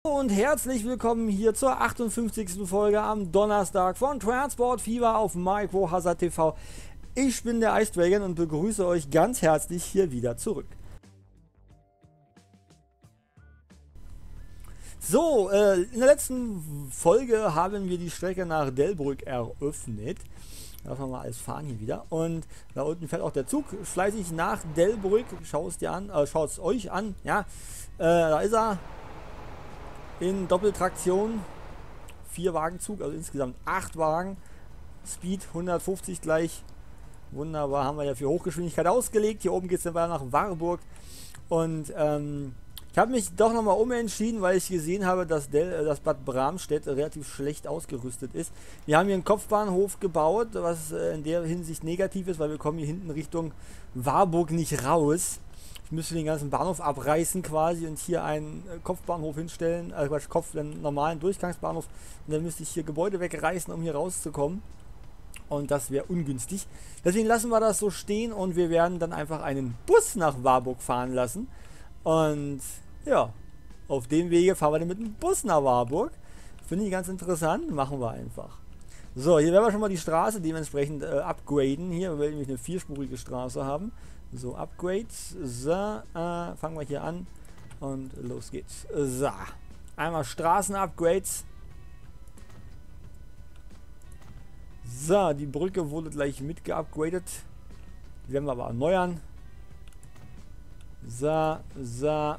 Und herzlich willkommen hier zur 58. Folge am Donnerstag von Transport Fever auf Micro Hazard TV. Ich bin der Ice Dragon und begrüße euch ganz herzlich hier wieder zurück. So, in der letzten Folge haben wir die Strecke nach Delbrück eröffnet. Lassen wir mal alles fahren hier wieder. Und da unten fährt auch der Zug fleißig nach Delbrück. Schaut es euch an. Ja, da ist er. In Doppeltraktion, 4-Wagen-Zug, also insgesamt 8 Wagen, Speed 150 gleich, wunderbar, haben wir ja für Hochgeschwindigkeit ausgelegt. Hier oben geht es dann weiter nach Warburg und ich habe mich doch nochmal umentschieden, weil ich gesehen habe, dass das Bad Bramstedt relativ schlecht ausgerüstet ist. Wir haben hier einen Kopfbahnhof gebaut, was in der Hinsicht negativ ist, weil wir kommen hier hinten Richtung Warburg nicht raus. Ich müsste den ganzen Bahnhof abreißen quasi und hier einen Kopfbahnhof hinstellen, also den normalen Durchgangsbahnhof, und dann müsste ich hier Gebäude wegreißen, um hier rauszukommen, und das wäre ungünstig. Deswegen lassen wir das so stehen und wir werden dann einfach einen Bus nach Warburg fahren lassen und ja, auf dem Wege fahren wir dann mit dem Bus nach Warburg. Finde ich ganz interessant, machen wir einfach. So, hier werden wir schon mal die Straße dementsprechend upgraden, hier, weil wir nämlich eine 4-spurige Straße haben. So, Upgrades. So, fangen wir hier an. Und los geht's. So, einmal Straßen-Upgrades. So, die Brücke wurde gleich mit geupgradet. Die werden wir aber erneuern. So, so.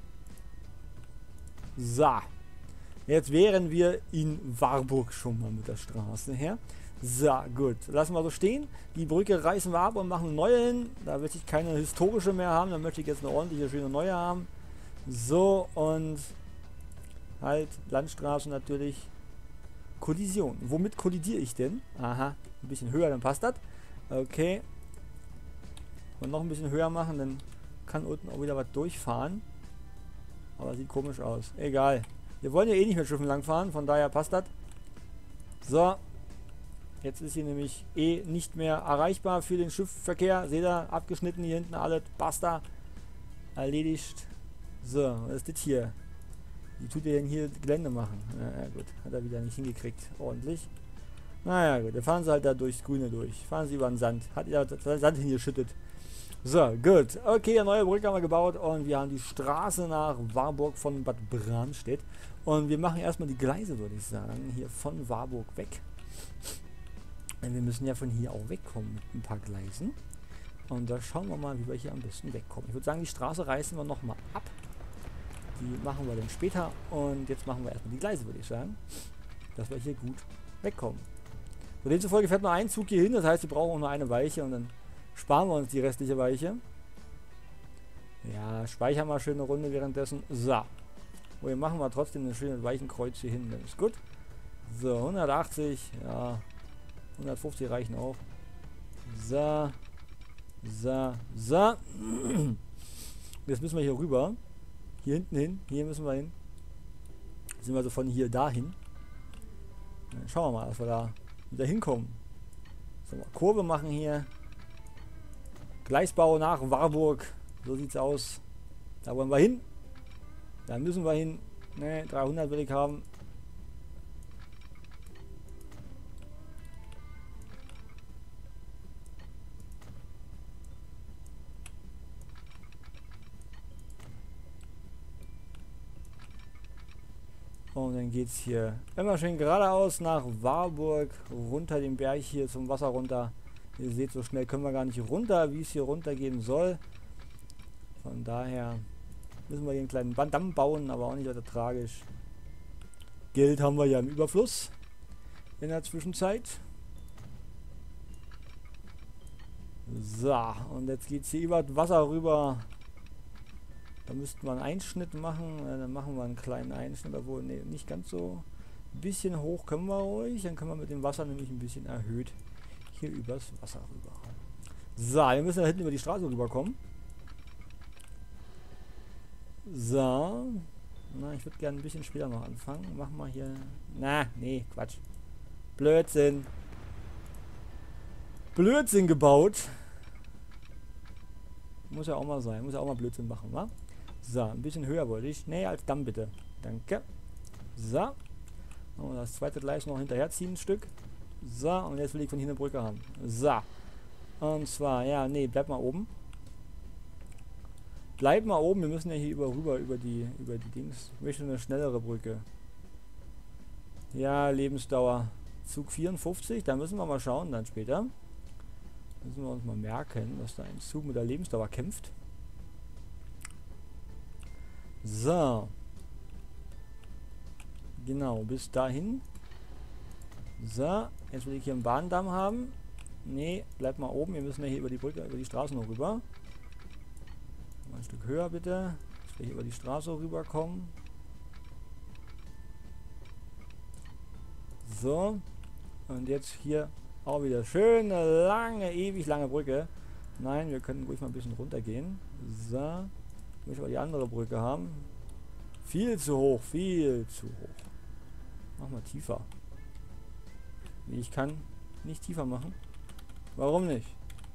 So. Jetzt wären wir in Warburg schon mal mit der Straße her. So, gut. Lassen wir so stehen. Die Brücke reißen wir ab und machen eine neue hin. Da möchte ich keine historische mehr haben. Da möchte ich jetzt eine ordentliche, schöne neue haben. So, und halt Landstraße natürlich. Kollision. Womit kollidiere ich denn? Aha, ein bisschen höher, dann passt das. Okay. Und noch ein bisschen höher machen, dann kann unten auch wieder was durchfahren. Aber sieht komisch aus. Egal. Wir wollen ja eh nicht mit Schiffen langfahren, von daher passt das. So. Jetzt ist hier nämlich nicht mehr erreichbar für den Schiffsverkehr. Seht ihr, abgeschnitten hier hinten alles. Basta. Erledigt. So, was ist das hier? Wie tut ihr denn hier Gelände machen? Ja, gut, hat er wieder nicht hingekriegt. Ordentlich. Naja, gut, dann fahren sie halt da durchs Grüne durch. Fahren sie über den Sand. Hat ja Sand hingeschüttet. So, gut. Okay, eine neue Brücke haben wir gebaut und wir haben die Straße nach Warburg von Bad Bramstedt. Und wir machen erstmal die Gleise, würde ich sagen, hier von Warburg weg. Wir müssen ja von hier auch wegkommen mit ein paar Gleisen. Und da schauen wir mal, wie wir hier am besten wegkommen. Ich würde sagen, die Straße reißen wir nochmal ab. Die machen wir dann später. Und jetzt machen wir erstmal die Gleise, würde ich sagen. Dass wir hier gut wegkommen. So, demzufolge fährt nur ein Zug hier hin. Das heißt, wir brauchen auch nur eine Weiche. Und dann sparen wir uns die restliche Weiche. Ja, speichern wir schön eine Runde währenddessen. So. Und hier machen wir trotzdem ein schönes Weichenkreuz hier hin. Das ist gut. So, 180. Ja. 150 reichen auch. So. So. So. Jetzt müssen wir hier rüber. Hier hinten hin. Hier müssen wir hin. Sind wir also von hier dahin. Dann schauen wir mal, dass wir da wieder hinkommen. So, mal Kurve machen hier. Gleisbau nach Warburg. So sieht's aus. Da wollen wir hin. Da müssen wir hin. Ne, 300 will ich haben. Und dann geht es hier immer schön geradeaus nach Warburg, runter den Berg hier zum Wasser runter. Ihr seht, so schnell können wir gar nicht runter, wie es hier runtergehen soll. Von daher müssen wir hier einen kleinen Damm bauen, aber auch nicht weiter tragisch. Geld haben wir ja im Überfluss in der Zwischenzeit. So, und jetzt geht es hier über das Wasser rüber. Da müssten wir einen Einschnitt machen. Dann machen wir einen kleinen Einschnitt, obwohl, ne, nicht ganz so. Ein bisschen hoch können wir ruhig. Dann können wir mit dem Wasser nämlich ein bisschen erhöht hier übers Wasser rüber. So, wir müssen da hinten über die Straße rüberkommen. So. Na, ich würde gerne ein bisschen später noch anfangen. Machen wir hier. Na, nee, Quatsch. Blödsinn. Blödsinn gebaut. Muss ja auch mal sein. Muss ja auch mal Blödsinn machen, wa? So, ein bisschen höher wollte ich. Nee, als Damm bitte. Danke. So. Und das zweite gleich noch hinterherziehen ein Stück. So, und jetzt will ich von hier eine Brücke haben. So. Und zwar, ja, nee, bleib mal oben. Bleib mal oben, wir müssen ja hier rüber über die Dings. Ich möchte eine schnellere Brücke. Ja, Lebensdauer. Zug 54, da müssen wir mal schauen dann später. Müssen wir uns mal merken, dass da ein Zug mit der Lebensdauer kämpft. So. Genau, bis dahin. So, jetzt will ich hier einen Bahndamm haben. Nee, bleib mal oben. Wir müssen ja hier über die Brücke, über die Straße noch rüber. Mal ein Stück höher bitte. Dass wir hier über die Straße rüberkommen. So. Und jetzt hier auch wieder schöne, lange, ewig lange Brücke. Nein, wir können ruhig mal ein bisschen runtergehen. So. Ich möchte aber die andere Brücke haben. Viel zu hoch, viel zu hoch. Mach mal tiefer. Nee, ich kann nicht tiefer machen. Warum nicht?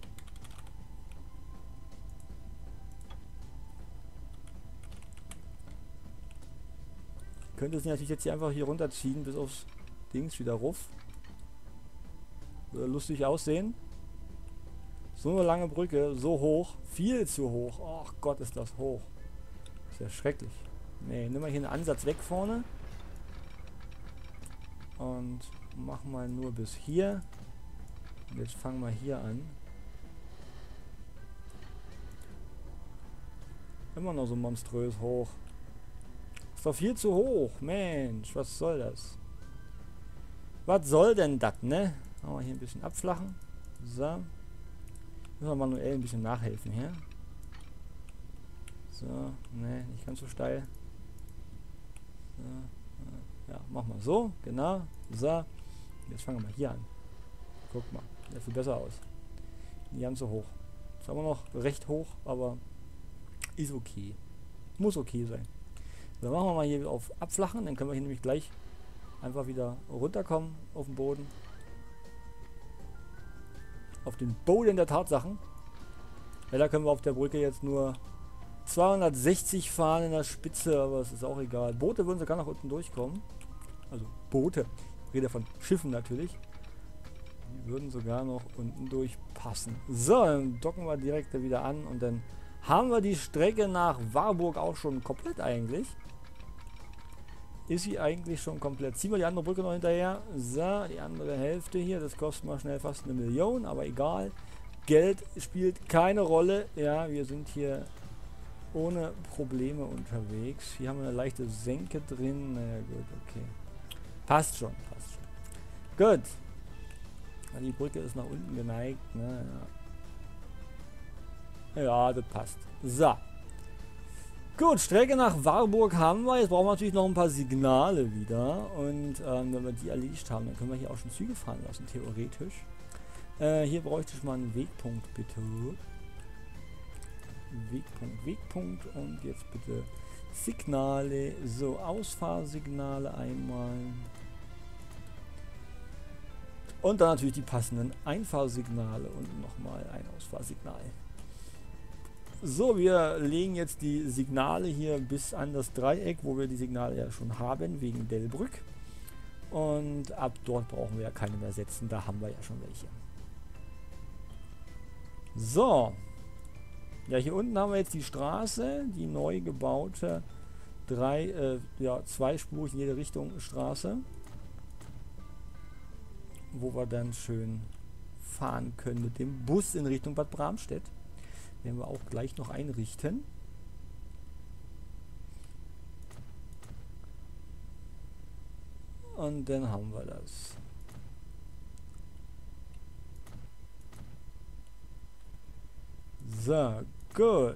Ich könnte es natürlich jetzt hier einfach hier runterziehen bis aufs Dings wieder ruf. Würde lustig aussehen. So eine lange Brücke, so hoch, viel zu hoch. Ach Gott, ist das hoch. Ist ja schrecklich. Nee, nimm mal hier einen Ansatz weg vorne. Und mach mal nur bis hier. Und jetzt fangen wir hier an. Immer noch so monströs hoch. Ist doch viel zu hoch. Mensch, was soll das? Was soll denn das, ne? Machen wir hier ein bisschen abflachen. So. Müssen wir manuell ein bisschen nachhelfen hier. So, ne, nicht ganz so steil. So, ja, mach mal so, genau. So. Jetzt fangen wir mal hier an. Guck mal, der sieht besser aus. Nicht ganz so hoch. Ist aber noch recht hoch, aber ist okay. Muss okay sein. Dann machen wir mal hier auf Abflachen, dann können wir hier nämlich gleich einfach wieder runterkommen auf den Boden. Auf den Boden der Tatsachen. Ja, da können wir auf der Brücke jetzt nur 260 fahren in der Spitze, aber es ist auch egal. Boote würden sogar nach unten durchkommen. Also Boote. Ich rede von Schiffen natürlich. Die würden sogar noch unten durchpassen. So, dann docken wir direkt wieder an und dann haben wir die Strecke nach Warburg auch schon komplett eigentlich. Ist sie eigentlich schon komplett. Ziehen wir die andere Brücke noch hinterher. So, die andere Hälfte hier. Das kostet mal schnell fast 1 Million, aber egal. Geld spielt keine Rolle. Ja, wir sind hier ohne Probleme unterwegs. Hier haben wir eine leichte Senke drin. Naja, gut, okay. Passt schon, passt schon. Gut. Die Brücke ist nach unten geneigt. Ne? Ja, das passt. So. Gut, Strecke nach Warburg haben wir. Jetzt brauchen wir natürlich noch ein paar Signale wieder. Und wenn wir die erledigt haben, dann können wir hier auch schon Züge fahren lassen, theoretisch. Hier bräuchte ich mal einen Wegpunkt, bitte. Wegpunkt. Und jetzt bitte Signale. So, Ausfahrsignale einmal. Und dann natürlich die passenden Einfahrsignale und nochmal ein Ausfahrsignal. So, wir legen jetzt die Signale hier bis an das Dreieck, wo wir die Signale ja schon haben, wegen Delbrück. Und ab dort brauchen wir ja keine mehr setzen, da haben wir ja schon welche. So. Ja, hier unten haben wir jetzt die Straße, die neu gebaute zweispurig in jede Richtung Straße. Wo wir dann schön fahren können mit dem Bus in Richtung Bad Bramstedt. Werden wir auch gleich noch einrichten. Und dann haben wir das. So, gut.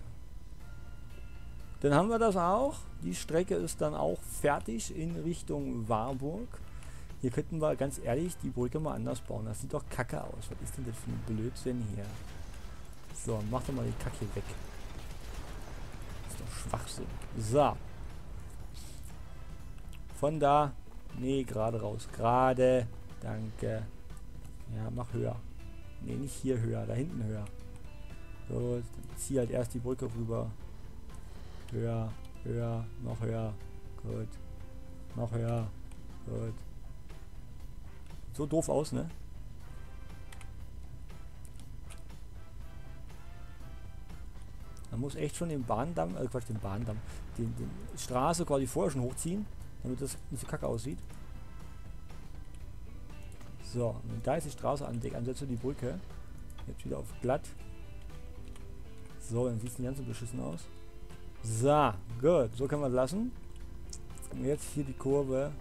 Dann haben wir das auch. Die Strecke ist dann auch fertig in Richtung Warburg. Hier könnten wir ganz ehrlich die Brücke mal anders bauen. Das sieht doch kacke aus. Was ist denn das für ein Blödsinn hier? So, mach doch mal die Kacke weg. Das ist doch Schwachsinn. So. Von da. Nee, gerade raus. Gerade. Danke. Ja, mach höher. Nee, nicht hier höher. Da hinten höher. So, zieh halt erst die Brücke rüber. Höher, höher, noch höher. Gut. Noch höher. Gut. So doof aus, ne? Man muss echt schon den Bahndamm, Quatsch, den Bahndamm, den Straße quasi vorher schon hochziehen, damit das nicht so kacke aussieht. So, und da ist die Straße ansetze die Brücke. Jetzt wieder auf glatt. So, dann sieht es nicht ganz so beschissen aus. So, gut, so können wir es lassen. Und jetzt hier die Kurve.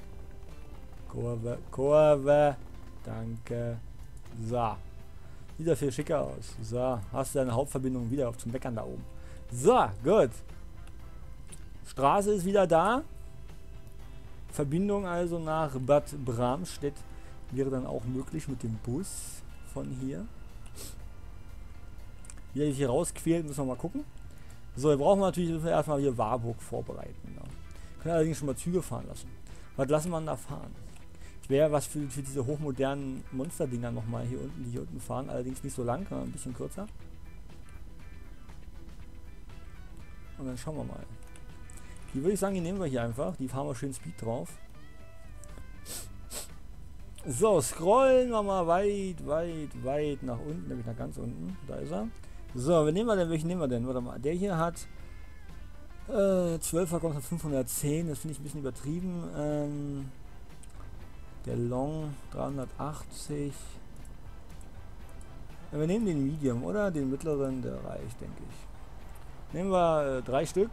Kurve. Danke. So. Sieht ja viel schicker aus. So, hast du deine Hauptverbindung wieder zum Meckern da oben. So, gut. Straße ist wieder da. Verbindung also nach Bad Bramstedt wäre dann auch möglich mit dem Bus von hier. Wie er sich hier rausquält, müssen wir mal gucken. So, wir brauchen natürlich erstmal hier Warburg vorbereiten. Ja. Können allerdings schon mal Züge fahren lassen. Was lassen wir da fahren? Wäre was für diese hochmodernen Monster-Dinger nochmal hier unten, die hier unten fahren. Allerdings nicht so lang, ein bisschen kürzer. Und dann schauen wir mal. Die würde ich sagen, die nehmen wir hier einfach. Die fahren wir schön Speed drauf. So, scrollen wir mal weit nach unten, nämlich nach ganz unten. Da ist er. So, wen nehmen wir denn? Welchen nehmen wir denn? Warte mal, der hier hat 12 Waggons, 510. Das finde ich ein bisschen übertrieben. Der Long 380. Ja, wir nehmen den Medium, oder? Den mittleren, der reicht, denke ich. Nehmen wir 3 Stück.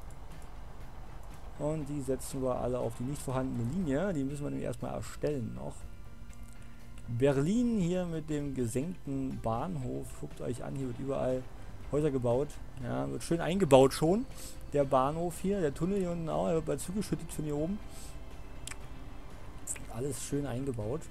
Und die setzen wir alle auf die nicht vorhandene Linie. Die müssen wir nämlich erstmal erstellen noch. Berlin hier mit dem gesenkten Bahnhof. Guckt euch an, hier wird überall Häuser gebaut. Ja, wird schön eingebaut schon. Der Bahnhof hier, der Tunnel hier unten auch, er wird bald zugeschüttet von hier oben. Alles schön eingebaut.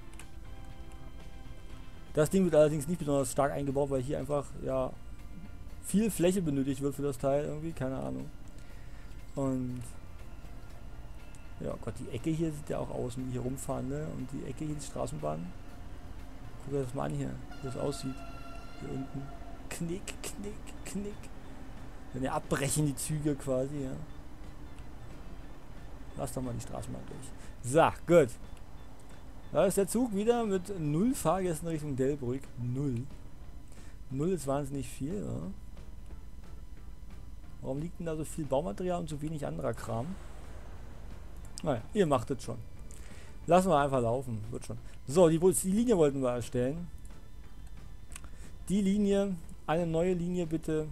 Das Ding wird allerdings nicht besonders stark eingebaut, weil hier einfach ja viel Fläche benötigt wird für das Teil irgendwie, keine Ahnung. Und ja Gott, die Ecke hier sieht ja auch aus, wie hier rumfahren, ne? Und die Ecke hier, die Straßenbahn. Guck dir das mal an hier, wie das aussieht. Hier unten. Knick. Wenn wir abbrechen die Züge quasi, ja. Lass doch mal die Straßenbahn durch. So, gut. Da ist der Zug wieder mit 0 Fahrgästen Richtung Delbrück. 0. 0 ist wahnsinnig viel, ja. Warum liegt denn da so viel Baumaterial und so wenig anderer Kram? Naja, ihr macht es schon. Lassen wir einfach laufen. Wird schon. So, die Linie wollten wir erstellen. Die Linie, eine neue Linie bitte.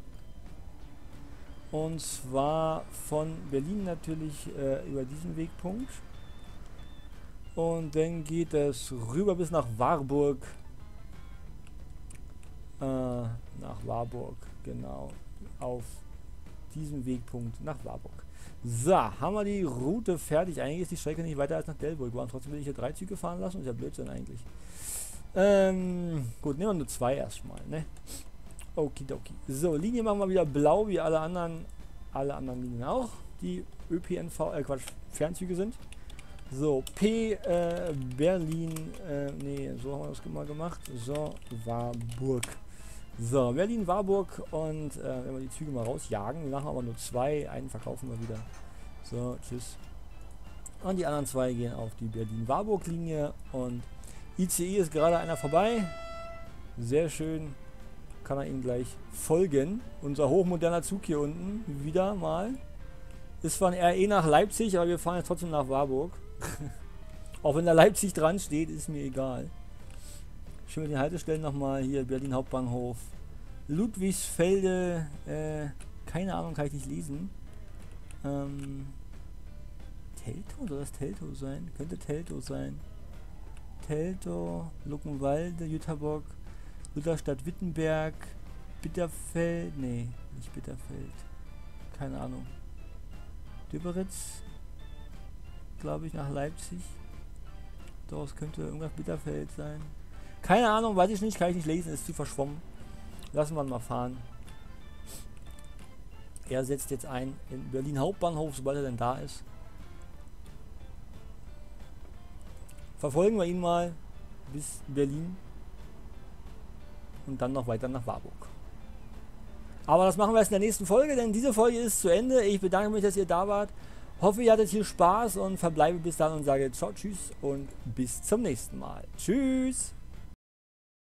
Und zwar von Berlin natürlich über diesen Wegpunkt. Und dann geht es rüber bis nach Warburg. Nach Warburg, genau. Auf diesem Wegpunkt nach Warburg. So, haben wir die Route fertig. Eigentlich ist die Strecke nicht weiter als nach Delbrück. Und trotzdem will ich hier 3 Züge fahren lassen. Ist ja Blödsinn eigentlich. Gut, nehmen wir nur 2 erstmal, ne? Okidoki. So, Linie machen wir wieder blau, wie alle anderen Linien auch. Die ÖPNV, Fernzüge sind. So, Berlin, nee, so haben wir das mal gemacht. So, Warburg. So, Berlin, Warburg und wenn wir die Züge mal rausjagen, wir machen aber nur 2, einen verkaufen wir wieder. So, tschüss. Und die anderen 2 gehen auf die Berlin-Warburg-Linie und ICE ist gerade einer vorbei. Sehr schön. Kann er Ihnen gleich folgen. Unser hochmoderner Zug hier unten, wieder mal. Ist zwar ein RE nach Leipzig, aber wir fahren jetzt trotzdem nach Warburg. Auch wenn da Leipzig dran steht, ist mir egal. Schön mit den Haltestellen nochmal. Hier Berlin Hauptbahnhof. Ludwigsfelde. Keine Ahnung, kann ich nicht lesen. Teltow? Soll das Teltow sein? Könnte Teltow sein. Teltow, Luckenwalde, Jüterbock, Lutherstadt Wittenberg, Bitterfeld. Nee, nicht Bitterfeld. Keine Ahnung. Döberitz, glaube ich, nach Leipzig. Doch, es könnte irgendwas Bitterfeld sein. Keine Ahnung, weiß ich nicht, kann ich nicht lesen, ist zu verschwommen. Lassen wir mal fahren. Er setzt jetzt ein in Berlin Hauptbahnhof, sobald er denn da ist. Verfolgen wir ihn mal bis Berlin und dann noch weiter nach Warburg. Aber das machen wir erst in der nächsten Folge, denn diese Folge ist zu Ende. Ich bedanke mich, dass ihr da wart Hoffe, ihr hattet hier Spaß und verbleibe bis dann und sage ciao, tschüss und bis zum nächsten Mal. Tschüss!